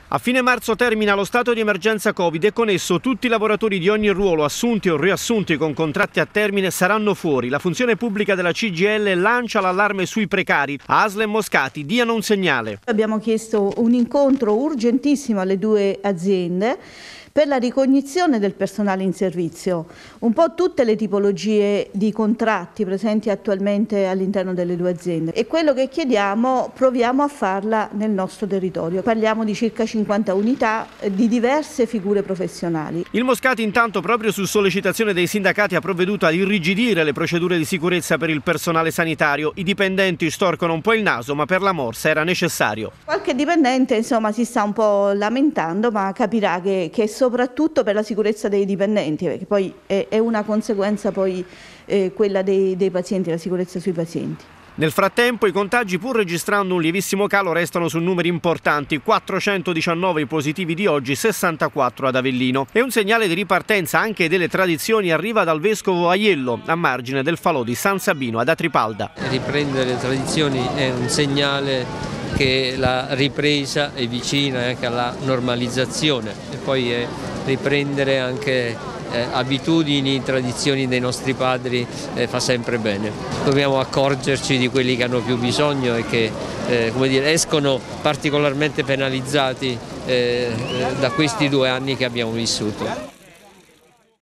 A fine marzo termina lo stato di emergenza Covid e con esso tutti i lavoratori di ogni ruolo assunti o riassunti con contratti a termine saranno fuori. La funzione pubblica della CGIL lancia l'allarme sui precari. ASL e Moscati diano un segnale. Abbiamo chiesto un incontro urgentissimo alle due aziende per la ricognizione del personale in servizio, un po' tutte le tipologie di contratti presenti attualmente all'interno delle due aziende, e quello che chiediamo proviamo a farla nel nostro territorio. Parliamo di circa 50 unità di diverse figure professionali. Il Moscati intanto, proprio su sollecitazione dei sindacati, ha provveduto ad irrigidire le procedure di sicurezza per il personale sanitario. I dipendenti storcono un po' il naso, ma per la morsa era necessario. Qualche dipendente insomma si sta un po' lamentando, ma capirà che soprattutto per la sicurezza dei dipendenti, perché poi è una conseguenza poi quella dei pazienti, la sicurezza sui pazienti. Nel frattempo i contagi, pur registrando un lievissimo calo, restano su numeri importanti: 419 i positivi di oggi, 64 ad Avellino. E un segnale di ripartenza anche delle tradizioni arriva dal vescovo Aiello, a margine del falò di San Sabino ad Atripalda. Riprendere le tradizioni è un segnale che la ripresa è vicina anche alla normalizzazione, e poi riprendere anche abitudini, tradizioni dei nostri padri fa sempre bene. Dobbiamo accorgerci di quelli che hanno più bisogno e che escono particolarmente penalizzati da questi 2 anni che abbiamo vissuto.